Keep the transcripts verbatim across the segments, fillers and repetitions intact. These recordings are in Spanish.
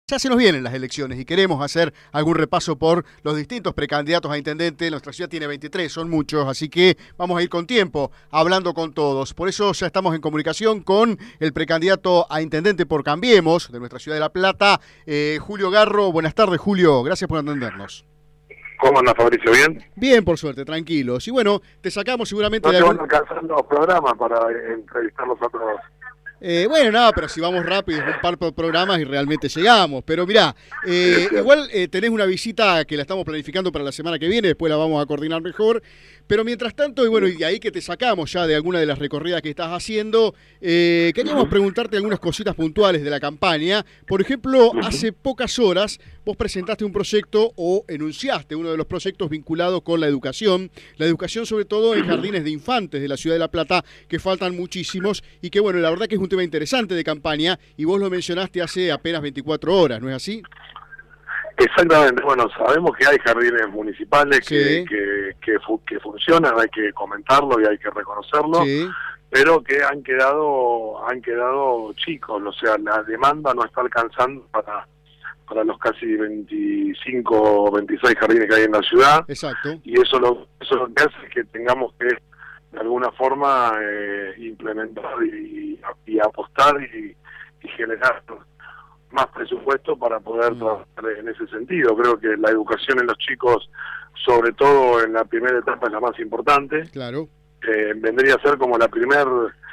Ya se nos vienen las elecciones y queremos hacer algún repaso por los distintos precandidatos a intendente. Nuestra ciudad tiene veintitrés, son muchos, así que vamos a ir con tiempo, hablando con todos. Por eso ya estamos en comunicación con el precandidato a intendente por Cambiemos, de nuestra ciudad de La Plata, eh, Julio Garro. Buenas tardes, Julio, gracias por atendernos. ¿Cómo andas, Fabricio? ¿Bien? Bien, por suerte, tranquilos. Y bueno, te sacamos seguramente... No de te algún... van alcanzando los programas para entrevistarlos a todos. Eh, bueno, no, pero si vamos rápido es un par de programas y realmente llegamos. Pero mirá, eh, igual eh, tenés una visita que la estamos planificando para la semana que viene, después la vamos a coordinar mejor. Pero mientras tanto, y bueno, y de ahí que te sacamos ya de alguna de las recorridas que estás haciendo, eh, queríamos preguntarte algunas cositas puntuales de la campaña. Por ejemplo, hace pocas horas vos presentaste un proyecto o enunciaste uno de los proyectos vinculados con la educación, la educación sobre todo en jardines de infantes de la ciudad de La Plata, que faltan muchísimos y que bueno, la verdad que es un tema interesante de campaña y vos lo mencionaste hace apenas veinticuatro horas, ¿no es así? Exactamente, bueno, sabemos que hay jardines municipales que, Sí. que, que, fu que funcionan, hay que comentarlo y hay que reconocerlo, Sí. pero que han quedado han quedado chicos, o sea, la demanda no está alcanzando para, para los casi veinticinco o veintiséis jardines que hay en la ciudad. Exacto. Y eso lo, eso lo que hace es que tengamos que de alguna forma eh, implementar y, y apostar y, y generar más presupuesto para poder trabajar en ese sentido. Creo que la educación en los chicos, sobre todo en la primera etapa, es la más importante. Claro. Eh, vendría a ser como la primer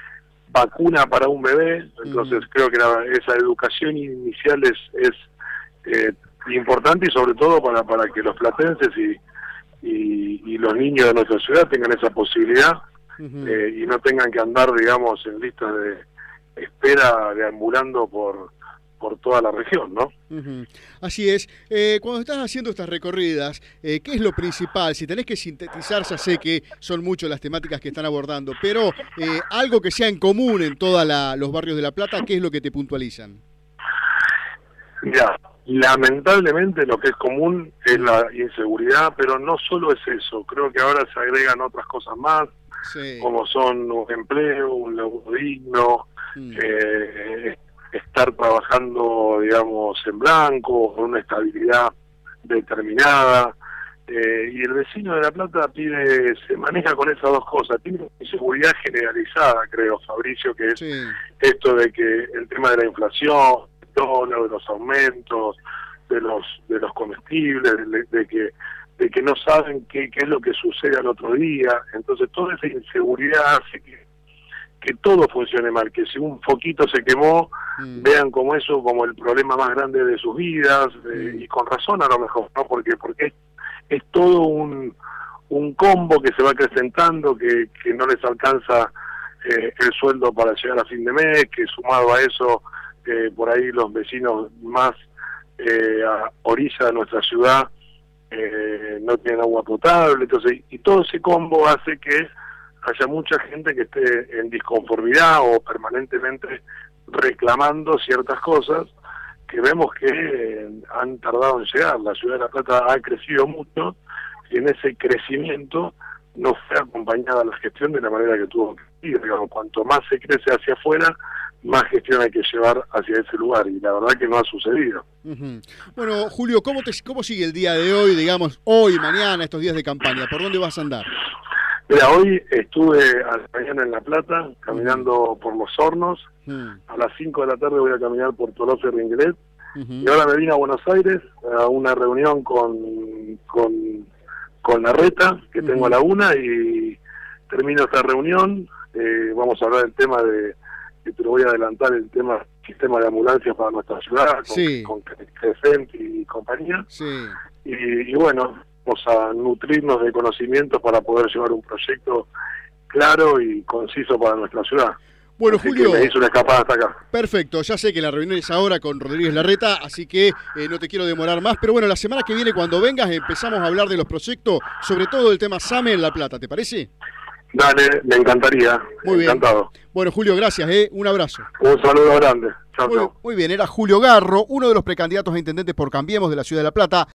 vacuna para un bebé, entonces uh-huh. creo que la, esa educación inicial es, es eh, importante y sobre todo para, para que los platenses y, y, y los niños de nuestra ciudad tengan esa posibilidad uh-huh. eh, y no tengan que andar, digamos, en listas de espera deambulando por por toda la región, ¿no? Uh-huh. Así es. Eh, cuando estás haciendo estas recorridas, eh, ¿qué es lo principal? Si tenés que sintetizar, ya sé que son muchas las temáticas que están abordando, pero eh, algo que sea en común en todos los barrios de La Plata, ¿qué es lo que te puntualizan? Mira, lamentablemente lo que es común es la inseguridad, pero no solo es eso, creo que ahora se agregan otras cosas más, sí. como son un empleo, un laburo digno, mm. eh, estar trabajando, digamos, en blanco, con una estabilidad determinada, eh, y el vecino de La Plata pide, se maneja con esas dos cosas, tiene una inseguridad generalizada, creo, Fabricio, que es sí. esto de que el tema de la inflación, el dólar, de los aumentos, de los de los comestibles, de, de que de que no saben qué, qué es lo que sucede al otro día, entonces toda esa inseguridad hace que que todo funcione mal, que si un foquito se quemó, mm. vean como eso, como el problema más grande de sus vidas, eh, mm. y con razón a lo mejor, ¿no? Porque, porque es, es todo un, un combo que se va acrecentando, que, que no les alcanza eh, el sueldo para llegar a fin de mes, que sumado a eso, eh, por ahí los vecinos más eh, a orilla de nuestra ciudad eh, no tienen agua potable, entonces, y todo ese combo hace que haya mucha gente que esté en disconformidad o permanentemente reclamando ciertas cosas que vemos que eh, han tardado en llegar. La ciudad de La Plata ha crecido mucho y en ese crecimiento no fue acompañada la gestión de la manera que tuvo que ir. Digamos, cuanto más se crece hacia afuera, más gestión hay que llevar hacia ese lugar, y la verdad que no ha sucedido. Uh-huh. Bueno, Julio, ¿cómo, te, ¿cómo sigue el día de hoy, digamos, hoy, mañana, estos días de campaña? ¿Por dónde vas a andar? Mira, hoy estuve a la mañana en La Plata, caminando uh-huh. por Los Hornos. Uh-huh. A las cinco de la tarde voy a caminar por Tolosa y Ringueret. Uh-huh. Y ahora me vine a Buenos Aires a una reunión con con, con Larreta, que uh-huh. tengo a la una, y termino esta reunión. Eh, vamos a hablar del tema de, que te lo voy a adelantar, el tema del sistema de ambulancias para nuestra ciudad, sí. con, con Crescent y compañía. Sí. Y, y bueno, vamos a nutrirnos de conocimientos para poder llevar un proyecto claro y conciso para nuestra ciudad. Bueno, así Julio, que me hizo una escapada hasta acá. Perfecto, ya sé que la reunión es ahora con Rodríguez Larreta, así que eh, no te quiero demorar más, pero bueno, la semana que viene cuando vengas empezamos a hablar de los proyectos, sobre todo del tema SAME en La Plata, ¿te parece? Dale, me encantaría. Muy bien. Encantado. Bueno, Julio, gracias, ¿eh? Un abrazo. Un saludo grande. Chao, muy, chao. Muy bien, era Julio Garro, uno de los precandidatos a intendentes por Cambiemos de la ciudad de La Plata.